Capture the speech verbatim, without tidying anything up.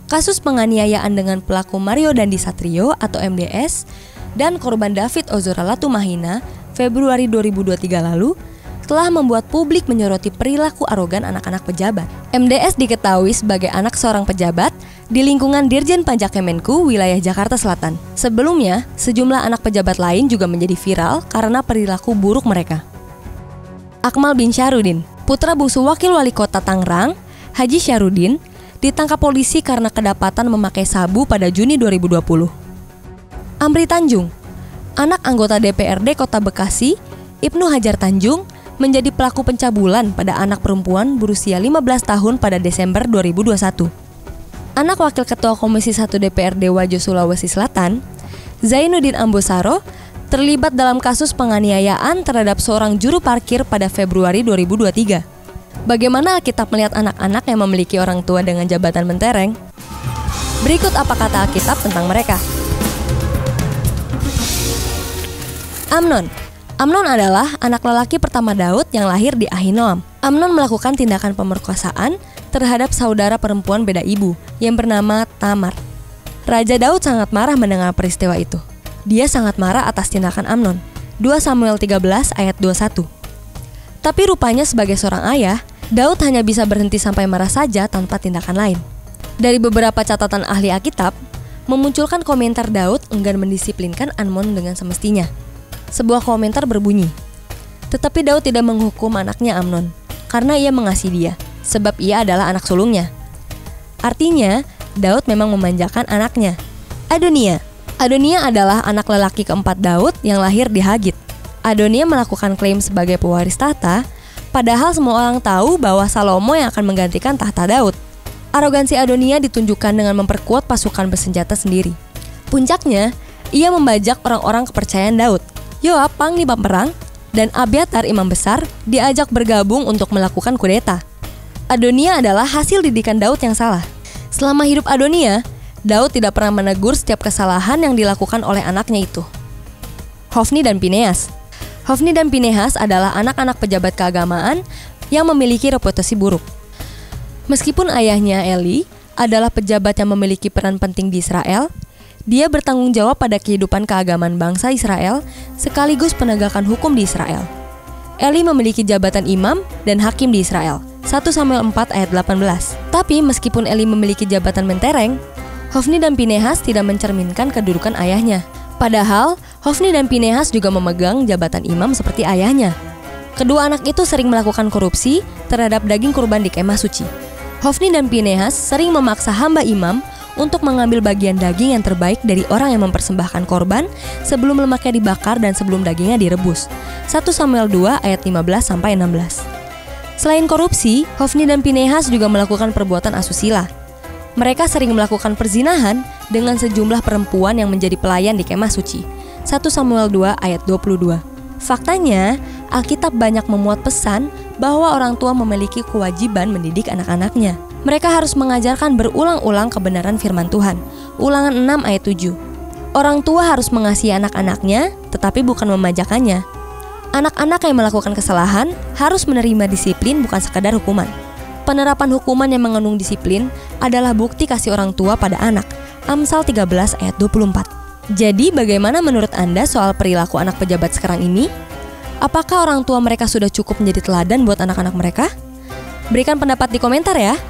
Kasus penganiayaan dengan pelaku Mario Dandi Satrio atau M D S dan korban David Ozora Latumahina Februari dua ribu dua puluh tiga lalu telah membuat publik menyoroti perilaku arogan anak-anak pejabat. M D S diketahui sebagai anak seorang pejabat di lingkungan Dirjen Pajak Kemenku wilayah Jakarta Selatan. Sebelumnya, sejumlah anak pejabat lain juga menjadi viral karena perilaku buruk mereka. Akmal bin Syarudin, putra bungsu Wakil Wali Kota Tangerang, Haji Syarudin, ditangkap polisi karena kedapatan memakai sabu pada Juni dua ribu dua puluh. Amri Tanjung, anak anggota D P R D Kota Bekasi, Ibnu Hajar Tanjung, menjadi pelaku pencabulan pada anak perempuan berusia lima belas tahun pada Desember dua ribu dua puluh satu. Anak Wakil Ketua Komisi satu D P R D Wajo Sulawesi Selatan, Zainuddin Ambosaro, terlibat dalam kasus penganiayaan terhadap seorang juru parkir pada Februari dua ribu dua puluh tiga. Bagaimana Alkitab melihat anak-anak yang memiliki orang tua dengan jabatan mentereng? Berikut apa kata Alkitab tentang mereka. Amnon. Amnon adalah anak lelaki pertama Daud yang lahir di Ahinoam. Amnon melakukan tindakan pemerkosaan terhadap saudara perempuan beda ibu yang bernama Tamar. Raja Daud sangat marah mendengar peristiwa itu. Dia sangat marah atas tindakan Amnon. dua Samuel tiga belas ayat dua puluh satu. Tapi rupanya sebagai seorang ayah, Daud hanya bisa berhenti sampai marah saja tanpa tindakan lain. Dari beberapa catatan ahli Alkitab, memunculkan komentar Daud enggan mendisiplinkan Amnon dengan semestinya. Sebuah komentar berbunyi, tetapi Daud tidak menghukum anaknya Amnon, karena ia mengasihi dia, sebab ia adalah anak sulungnya. Artinya, Daud memang memanjakan anaknya. Adonia. Adonia adalah anak lelaki keempat Daud yang lahir di Hagit. Adonia melakukan klaim sebagai pewaris tahta, padahal semua orang tahu bahwa Salomo yang akan menggantikan tahta Daud. Arogansi Adonia ditunjukkan dengan memperkuat pasukan bersenjata sendiri. Puncaknya, ia membajak orang-orang kepercayaan Daud. Yoab, panglima perang, dan Abiatar, imam besar, diajak bergabung untuk melakukan kudeta. Adonia adalah hasil didikan Daud yang salah. Selama hidup Adonia, Daud tidak pernah menegur setiap kesalahan yang dilakukan oleh anaknya itu. Hofni dan Pinehas. Hofni dan Pinehas adalah anak-anak pejabat keagamaan yang memiliki reputasi buruk. Meskipun ayahnya Eli adalah pejabat yang memiliki peran penting di Israel, dia bertanggung jawab pada kehidupan keagamaan bangsa Israel sekaligus penegakan hukum di Israel. Eli memiliki jabatan imam dan hakim di Israel. satu Samuel empat ayat delapan belas. Tapi meskipun Eli memiliki jabatan mentereng, Hofni dan Pinehas tidak mencerminkan kedudukan ayahnya. Padahal, Hofni dan Pinehas juga memegang jabatan imam seperti ayahnya. Kedua anak itu sering melakukan korupsi terhadap daging kurban di kemah suci. Hofni dan Pinehas sering memaksa hamba imam untuk mengambil bagian daging yang terbaik dari orang yang mempersembahkan korban sebelum lemaknya dibakar dan sebelum dagingnya direbus. satu Samuel dua ayat lima belas sampai enam belas. Selain korupsi, Hofni dan Pinehas juga melakukan perbuatan asusila. Mereka sering melakukan perzinahan dengan sejumlah perempuan yang menjadi pelayan di kemah suci. satu Samuel dua ayat dua puluh dua. Faktanya, Alkitab banyak memuat pesan bahwa orang tua memiliki kewajiban mendidik anak-anaknya. Mereka harus mengajarkan berulang-ulang kebenaran firman Tuhan. Ulangan enam ayat tujuh. Orang tua harus mengasihi anak-anaknya, tetapi bukan memajakannya. Anak-anak yang melakukan kesalahan harus menerima disiplin, bukan sekadar hukuman. Penerapan hukuman yang mengandung disiplin adalah bukti kasih orang tua pada anak. Amsal tiga belas ayat dua puluh empat. Jadi bagaimana menurut Anda soal perilaku anak pejabat sekarang ini? Apakah orang tua mereka sudah cukup menjadi teladan buat anak-anak mereka? Berikan pendapat di komentar ya.